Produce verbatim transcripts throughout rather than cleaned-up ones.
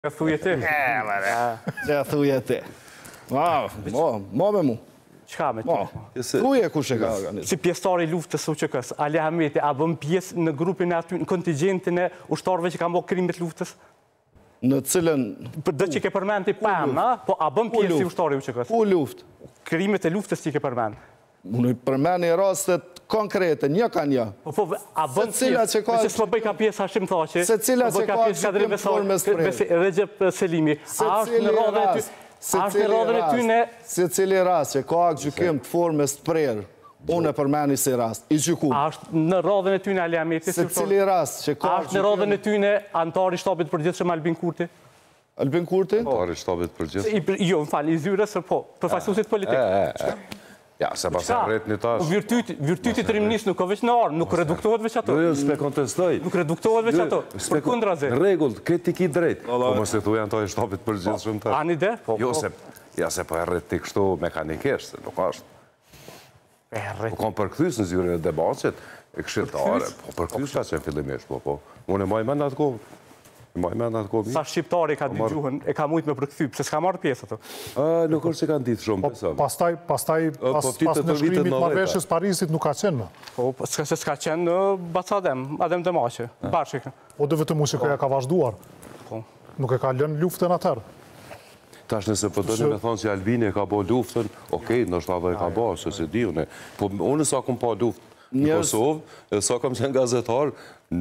Ka thuje ti? E, vare. Që ja thuje ti. Ma, ma me mu. Qka me ti? Thuje kush e ka organizë. Si pjesëtari i luftës U Q K-s, Ali Ahmeti, a bën pjesë në grupin e aty, në kontingentin e ushtarëve që kanë bërë krimit luftës? Në cilën... Dhe që ke përmend ti pam, a? Po a bën pjesë si ushtari I U Q K-s? U luft. Krimet e luftës që ke përmend? Unë i përmend një rastet konkrete, një ka një. Po, po, a bën pjesë? Që s'më bëj ka pjesë Hashim Thaçi? Se cila që ka gjykim formës prerë. Recep Selimi. A është në radhën e ty? A është në radhën e ty në... Se cili rast që ka gjykim të formës prerë, unë e përmeni si rast, i gjykum. A është në radhën e ty në Ali Ahmeti? Se cili rast që ka A është në radhën e ty në antari shtabit përgjithshëm Albin Kurti? Albin Kurti? Antari shtabit përgjithshëm? Jo, më falë, i zyrës, po, përfaqësuesit politikë. Ja, se pas e rret një tash. Virtyti të rimnis nuk ka veç në armë, nuk reduktohet veç ato. Jo, jo, s'pe kontestoj. Nuk reduktohet veç ato, për kundra zi. Regull, këtë ti ki drejt. Po mos e thuj antari shtabit përgjithshëm tash. Ani ide? Jo, se, ja se po e rret ti kështu mekanikisht, nuk është. Po kom përkthys në zyrën e debatit, e këshiltare, po përkthys ka qenë fillimisht, po, po. Unë e maj me në atë kohë. E maj me në atë kohë. Sa shqiptari ka dy gjuhën, e ka mujtë me përkthy, pëse s'ka marrë pjesë ato? Nuk është që kanë ditë shumë, besëm. Pastaj, pastaj, pas në shkrimit marrëveshjes Parisit nuk ka qenë, më? Po, s'ka se s'ka qenë në Bacadem, Adem Demaçi, bashkë. O dhe vetëm muzikoja ka vazhduar. Nuk e ka lënë luftën atëherë. Tash nëse përdojnë me thonë që Albini e ka bo luftën, okej, nështë edhe e ka bo, se se di une. Po unë sa kom pa luftë në Kosovë, e sa kom qenë gazetar,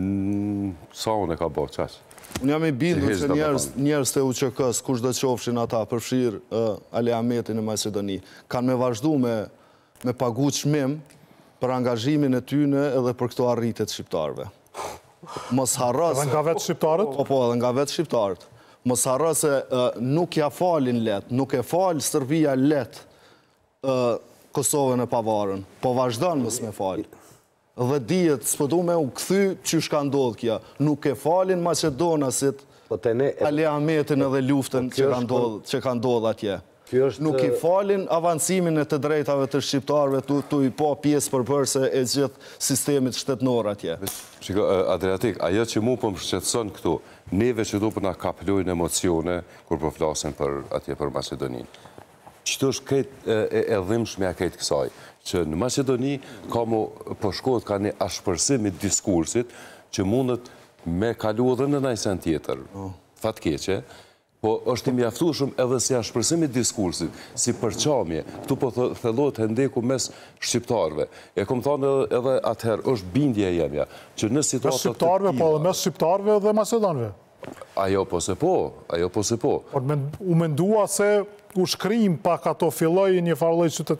sa unë e ka bo, qaq. Unë jam i bindur se njerës të U Q K-s, kush do qofshin ata, përfshirë Ali Ahmeti në Macedoni, kanë me vazhdu me pagu çmim për angazhimin e tyne edhe për këto arritet shqiptarve. Mos harras... Edhe nga vetë shqiptarët? Po, po, edhe nga vetë shqiptarët. Mos harras se nuk ja falin let, nuk e falë Serbia let Kosovën e pavarën, po vazhdan mos me falë. Dhe dijet, s'pëdu me u këthy që shka ndodhë kja. Nuk e falin Macedonasit, Ali Ahmetin edhe luftën që ka ndodhë atje. Nuk i falin avancimin e të drejtave të shqiptarve të i po pjesë përbërse e gjithë sistemit shtetnor atje. Shiko, Adriatik, ajo që mu për më shqetson këtu, neve që du për nga kaplujnë emocione kur për flasin atje për Macedoninë. Qëto është këtë e dhimshme a këtë kësaj, që në Macedoni ka mu përshkot ka një ashpërsim i diskursit që mundet me kalu edhe në najsen tjetër, fatkeqe, po është i mjaftueshëm edhe si ashpërsim i diskursit, si përqamje, këtu po thellohet hendeku mes shqiptarve. E kom thonë edhe atëherë, është bindje jemja, që në situatat të shqiptarve, po edhe mes shqiptarve dhe macedonve. Ajo po se po, ajo po se po. U mendua se u shkrim pak ato filloj një farloj qytet